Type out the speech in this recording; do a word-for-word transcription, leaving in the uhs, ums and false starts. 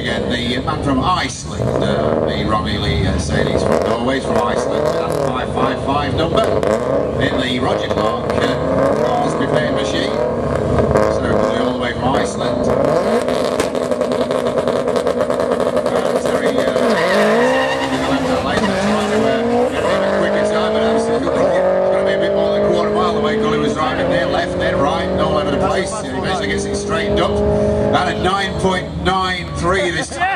again, the man from Iceland, uh, the Ronnie Lee uh, saying he's from Norway, he's from Iceland, with that five five five number in the Roger Clark uh, Crosby playing machine. So coming all the way from Iceland. And Terry, uh, left that lane, trying to uh, get a bit quicker time, but absolutely it's going to be a bit more than a quarter mile the way Gully was driving there, left, then right, and all over the place. He eventually gets it straightened up. And a nine point nine three this time.